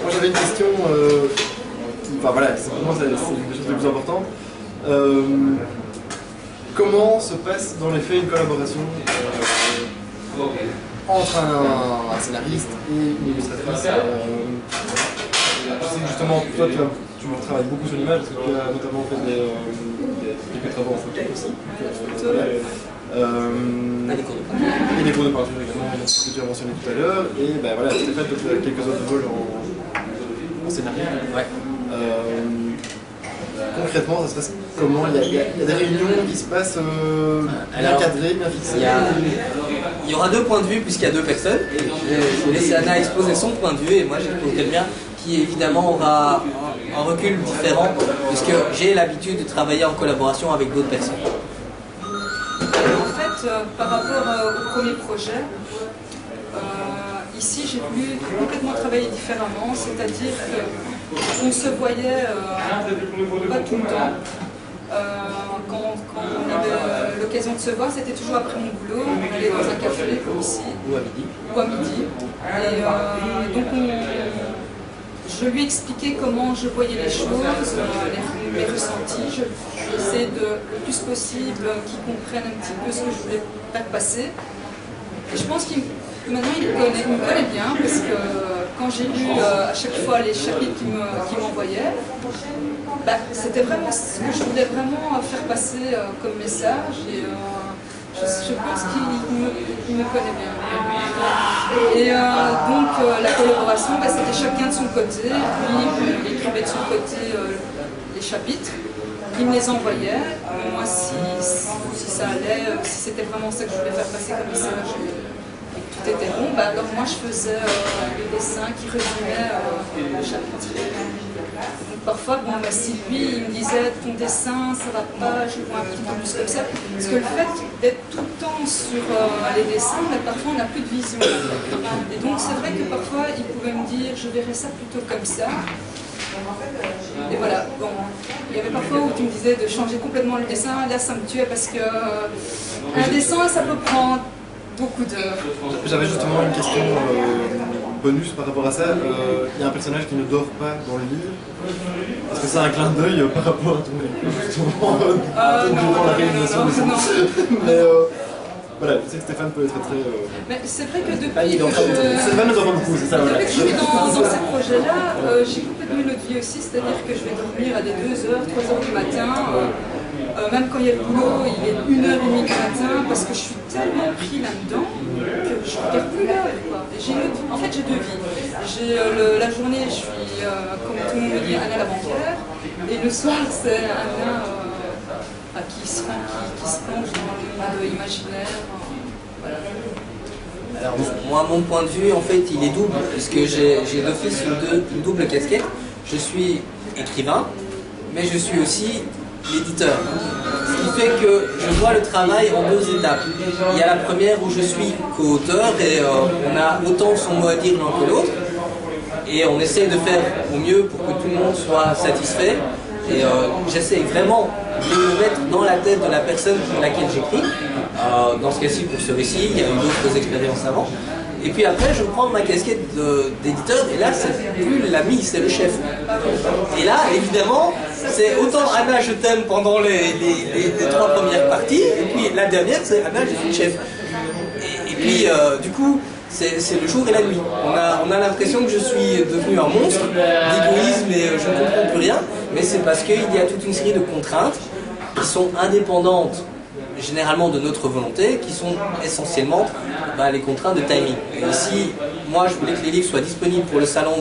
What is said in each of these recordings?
moi j'avais une question, enfin voilà, pour moi c'est une des choses les plus importantes. Comment se passe dans les faits une collaboration entre un scénariste et une illustratrice? Je sais que justement, toi tu travailles beaucoup sur l'image, parce que tu as notamment fait quelques travaux en photo aussi. Et les cours de peinture également, que tu as mentionné tout à l'heure. Et ben voilà, Stéphane, tu as quelques autres vols en scénario. Ouais. Concrètement, ça se passe comment? Il y a des réunions qui se passent bien cadrées, bien fixées. Il y aura deux points de vue puisqu'il y a deux personnes. Je vais laisser Anna exposer son point de vue et moi j'exposerai le mien, qui évidemment aura un recul différent puisque j'ai l'habitude de travailler en collaboration avec d'autres personnes. En fait, par rapport au premier projet, ici j'ai voulu complètement travailler différemment, c'est-à-dire qu'on se voyait pas tout le temps. Quand on avait l'occasion de se voir, c'était toujours après mon boulot, on allait dans un café comme ici, ou à midi. Et donc je lui expliquais comment je voyais les choses, mes ressentis. J'essayais le plus possible qu'il comprenne un petit peu ce que je voulais faire passer. Et je pense qu'il maintenant il me connaît bien, parce que quand j'ai lu à chaque fois les chapitres qu'il m'envoyait, bah, c'était vraiment ce que je voulais vraiment faire passer comme message. Et je pense qu'il me connaît bien. Et donc la collaboration, bah, c'était chacun de son côté. Lui, il écrivait de son côté les chapitres. Il me les envoyait. Moi, si ça allait, si c'était vraiment ça que je voulais faire passer comme message, tout était bon, bah, alors moi je faisais le dessin qui résumait le chapitre. Donc parfois, bon, bah, si lui il me disait ton dessin ça va pas, je vois un petit peu plus comme ça, parce que le fait d'être tout le temps sur les dessins, bah, parfois on n'a plus de vision. Et donc c'est vrai que parfois il pouvait me dire je verrais ça plutôt comme ça. Et voilà, bon, il y avait parfois où tu me disais de changer complètement le dessin, là ça me tuait parce que un dessin ça peut prendre beaucoup d'heures. J'avais justement une question bonus par rapport à ça. Il y a un personnage qui ne dort pas dans le livre. Est-ce que c'est un clin d'œil par rapport à ton véhicule, justement, durant la réalisation des scènes? Mais voilà, je sais que Stéphane peut être très... Mais c'est vrai que depuis que Stéphane ne dort pas beaucoup, c'est ça, voilà. Depuis que je suis dans ces projets-là, j'ai complètement une autre vie aussi, c'est-à-dire que je vais dormir à des 2h, 3h du matin. Même quand il y a le boulot, il est 1h30 du matin, parce que je suis tellement pris là-dedans que je ne regarde plus l'heure. En fait, j'ai deux vies. La journée, je suis, comme tout le monde me dit, Anna la banquière, et le soir, c'est Anna qui se plonge dans le monde imaginaire. Voilà. Alors moi, mon point de vue, en fait, il est double, puisque j'ai d'office une double casquette. Je suis écrivain, mais je suis aussi l'éditeur. Ce qui fait que je vois le travail en deux étapes. Il y a la première où je suis co-auteur et on a autant son mot à dire l'un que l'autre. Et on essaie de faire au mieux pour que tout le monde soit satisfait. Et j'essaie vraiment de me mettre dans la tête de la personne pour laquelle j'écris. Dans ce cas-ci, pour ce récit, il y a eu d'autres expériences avant. Et puis après, je prends ma casquette d'éditeur, et là, c'est plus l'ami, c'est le chef. Et là, évidemment, c'est autant Anna, je t'aime pendant les 3 premières parties, et puis la dernière, c'est Anna, je suis le chef. Et puis, du coup, c'est le jour et la nuit. On a l'impression que je suis devenu un monstre d'égoïsme et je ne comprends plus rien, mais c'est parce qu'il y a toute une série de contraintes qui sont indépendantes généralement de notre volonté, qui sont essentiellement les contraintes de timing. Et ici, moi je voulais que les livres soient disponibles pour le salon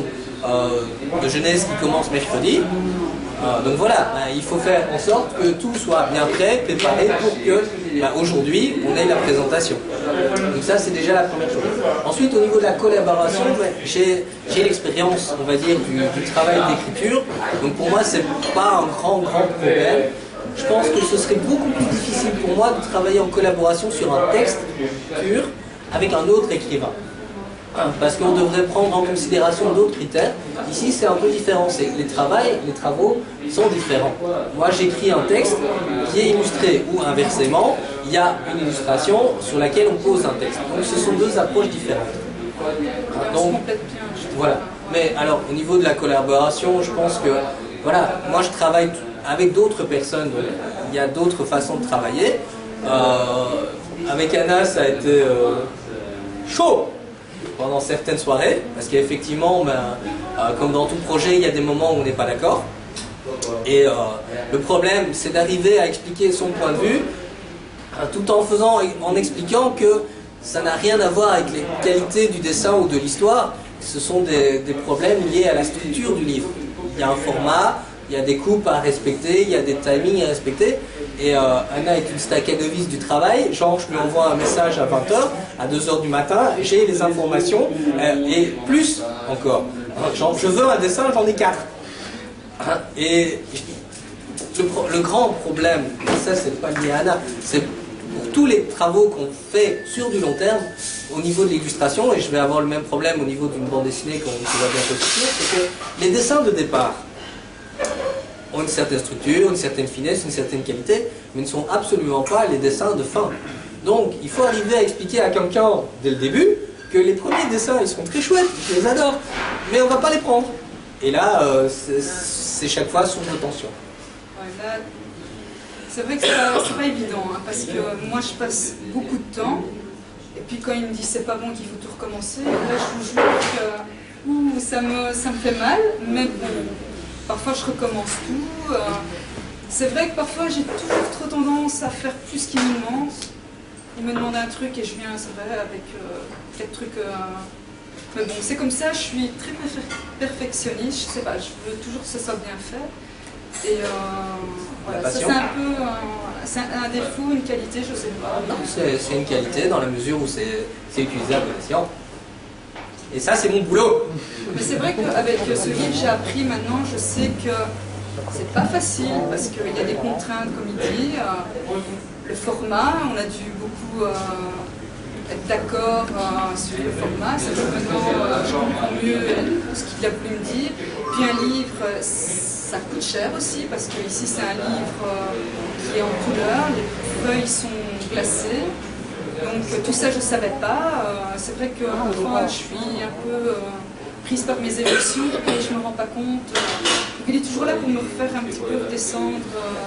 de jeunesse qui commence mercredi. Donc voilà, il faut faire en sorte que tout soit bien prêt, préparé pour que aujourd'hui on ait la présentation. Donc ça c'est déjà la première chose. Ensuite au niveau de la collaboration, j'ai l'expérience, on va dire, du travail d'écriture. Donc pour moi c'est pas un grand problème. Je pense que ce serait beaucoup plus difficile pour moi de travailler en collaboration sur un texte pur avec un autre écrivain. Parce qu'on devrait prendre en considération d'autres critères. Ici, c'est un peu différent. Les travaux sont différents. Moi, j'écris un texte qui est illustré, ou inversement, il y a une illustration sur laquelle on pose un texte. Donc, ce sont deux approches différentes. Donc, voilà. Mais alors, au niveau de la collaboration, je pense que, voilà, moi je travaille avec d'autres personnes, donc il y a d'autres façons de travailler. Avec Anna, ça a été chaud pendant certaines soirées, parce qu'effectivement, comme dans tout projet, il y a des moments où on n'est pas d'accord. Et le problème, c'est d'arriver à expliquer son point de vue, tout en expliquant que ça n'a rien à voir avec les qualités du dessin ou de l'histoire. Ce sont des problèmes liés à la structure du livre. Il y a un format, il y a des coupes à respecter, il y a des timings à respecter. Et Anna est une staccanoviste du travail. Genre, je lui envoie un message à 20 h, à 2 h du matin, j'ai les informations, et plus encore. Genre, je veux un dessin, j'en ai 4. Et le grand problème, et ça c'est pas lié à Anna, c'est pour tous les travaux qu'on fait sur du long terme, au niveau de l'illustration, et je vais avoir le même problème au niveau d'une bande dessinée qu'on va bientôt soutenir, c'est que les dessins de départ ont une certaine structure, une certaine finesse, une certaine qualité, mais ne sont absolument pas les dessins de fin. Donc il faut arriver à expliquer à quelqu'un dès le début que les premiers dessins ils sont très chouettes, je les adore, mais on va pas les prendre. Et là, c'est chaque fois source de tension. Ouais, là, c'est vrai que c'est pas évident, hein, parce que moi je passe beaucoup de temps, et puis quand il me dit c'est pas bon qu'il faut tout recommencer, là je vous jure que ça me fait mal, mais bon, parfois je recommence tout. C'est vrai que parfois j'ai toujours trop tendance à faire plus qu'il me demande. Il me demande un truc et je viens, c'est vrai, avec quelques trucs... Mais bon, c'est comme ça, je suis très perfectionniste, je sais pas, je veux toujours que ça soit bien fait. Et voilà, ça c'est un peu un défaut, une qualité, je sais pas. Non, c'est une qualité dans la mesure où c'est utilisable à l'escient. Et ça, c'est mon boulot. Mais c'est vrai qu'avec ce livre, j'ai appris maintenant, je sais que c'est pas facile, parce qu'il y a des contraintes, comme il dit. Le format, on a dû beaucoup... être d'accord sur le format, c'est que maintenant je comprends mieux ce qu'il a voulu me dire. Puis un livre, ça coûte cher aussi, parce que ici c'est un livre qui est en couleur, les feuilles sont glacées, donc tout ça je ne savais pas. C'est vrai que parfois je suis un peu prise par mes émotions et je ne me rends pas compte. Donc il est toujours là pour me faire un petit peu redescendre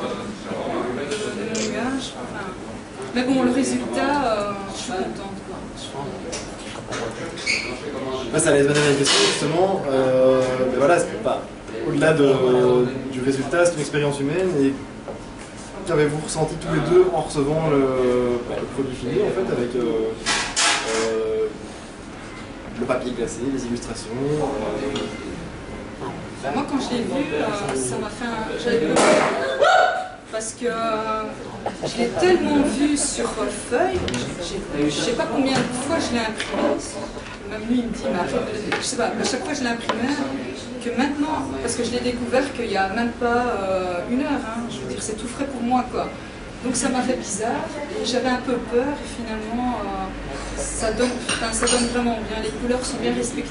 de mon nuage. Enfin, mais bon, le résultat, je suis contente. Ça allait se donner une question justement. Mais voilà, c'est pas au-delà du résultat, c'est une expérience humaine. Et qu'avez-vous ressenti tous les deux en recevant le produit fini en fait, avec le papier glacé, les illustrations Moi, quand je l'ai vu, ça m'a fait un... J'avais pleuré. Parce que je l'ai tellement vu sur feuille, je ne sais pas combien de fois je l'ai imprimé. Même lui, il me dit, je sais pas, à chaque fois je l'ai imprimé, que maintenant, parce que je l'ai découvert qu'il n'y a même pas 1 heure, hein, je veux dire, c'est tout frais pour moi, quoi. Donc ça m'a fait bizarre, et j'avais un peu peur, et finalement, ça donne vraiment bien, les couleurs sont bien respectées.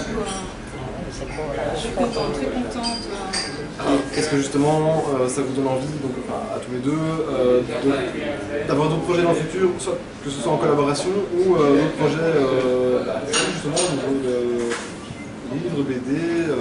Je suis contente, très contente. Qu'est-ce que justement ça vous donne envie, donc, à tous les deux, d'avoir d'autres projets dans le futur, soit que ce soit en collaboration ou d'autres projets justement au niveau de livres, BD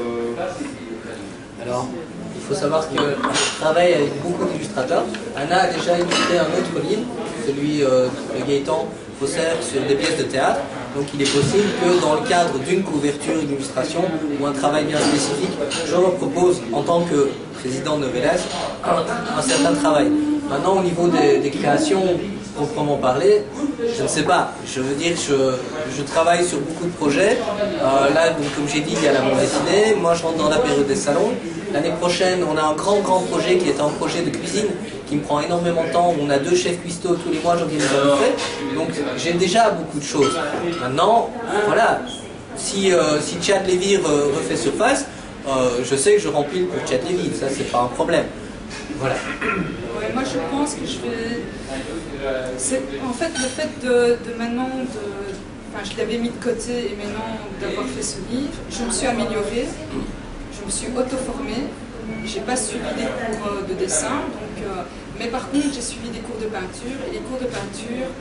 Alors, il faut savoir que je travaille avec beaucoup d'illustrateurs. Anna a déjà illustré un autre livre, celui de Gaëtan Fosser sur des pièces de théâtre. Donc il est possible que dans le cadre d'une couverture, une illustration ou un travail bien spécifique, je repropose en tant que président de Novelas un certain travail. Maintenant au niveau des créations proprement parler, je ne sais pas. Je veux dire, je travaille sur beaucoup de projets. Là, donc, comme j'ai dit, il y a la bande dessinée. Moi, je rentre dans la période des salons. L'année prochaine, on a un grand projet qui est un projet de cuisine qui me prend énormément de temps. On a 2 chefs cuistots tous les mois, j'organise un buffet. Donc, j'ai déjà beaucoup de choses. Maintenant, voilà, si Chad Lévy refait surface, je sais que je remplis pour Chad Lévy. Ça, c'est pas un problème. Voilà. Ouais, moi, je pense que je vais... En fait, le fait de maintenant, enfin, je l'avais mis de côté et maintenant d'avoir fait ce livre, je me suis améliorée, je me suis auto-formée, j'ai pas suivi des cours de dessin, donc, mais par contre j'ai suivi des cours de peinture, et les cours de peinture,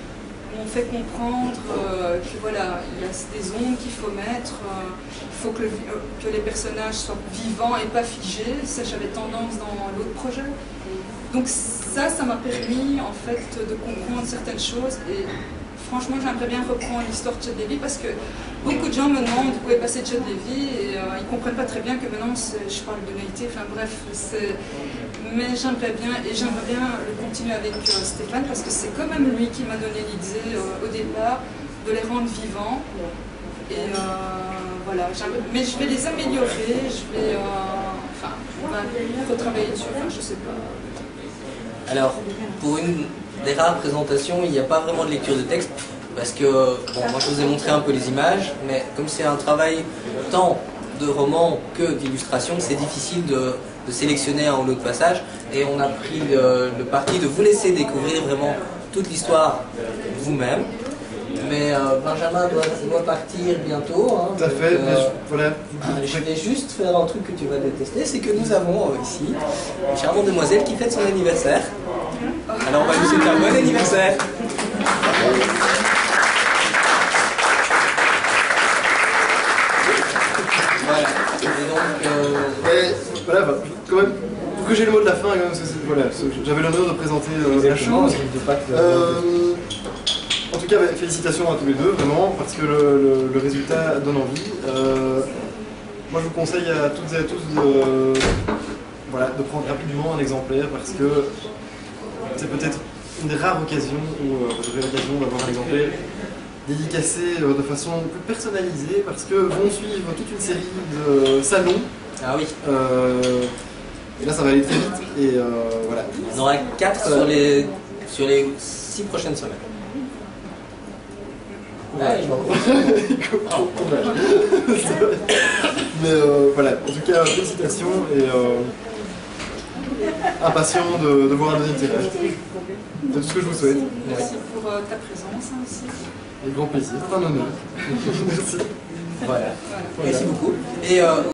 m'ont fait comprendre que voilà, il y a des ondes qu'il faut mettre, il faut que les personnages soient vivants et pas figés. Ça, j'avais tendance dans l'autre projet. Donc ça m'a permis en fait de comprendre certaines choses et franchement j'aimerais bien reprendre l'histoire de Chet Levy parce que beaucoup de gens me demandent où est passé Chet Levy et ils ne comprennent pas très bien que maintenant je parle de naïveté, enfin bref, mais j'aimerais bien le continuer avec Stéphane parce que c'est quand même lui qui m'a donné l'idée au départ de les rendre vivants et voilà, mais je vais les améliorer, enfin on va retravailler dessus, enfin je sais pas. Alors, pour une des rares présentations, il n'y a pas vraiment de lecture de texte, parce que, bon, moi je vous ai montré un peu les images, mais comme c'est un travail tant de roman que d'illustration, c'est difficile de sélectionner un ou l'autre passage, et on a pris le parti de vous laisser découvrir vraiment toute l'histoire vous-même. Mais Benjamin doit partir bientôt. Hein, tout à fait, voilà. Je vais juste faire un truc que tu vas détester, c'est que nous avons ici une charmante demoiselle qui fête son anniversaire. Alors on va lui souhaiter un bon anniversaire. Voilà. Et donc, voilà, quand même, pour que j'ai le mot de la fin, quand même, voilà, j'avais l'honneur de présenter la chose. En tout cas, félicitations à tous les deux, vraiment, parce que le résultat donne envie. Moi, je vous conseille à toutes et à tous de prendre rapidement un exemplaire, parce que c'est peut-être une des rares occasions où vous aurez l'occasion d'avoir un exemplaire dédicacé de façon plus personnalisée, parce que vont suivre toute une série de salons. Ah oui. Et là, ça va aller très vite, et voilà. Il y en aura 4 sur les 6 prochaines semaines. Ouais, je Mais voilà, en tout cas, félicitations et impatient de voir un deuxième tirage. C'est tout ce que je vous souhaite. Merci pour ta présence aussi. Avec grand plaisir, c'est un honneur. Merci. Voilà. Merci beaucoup. Et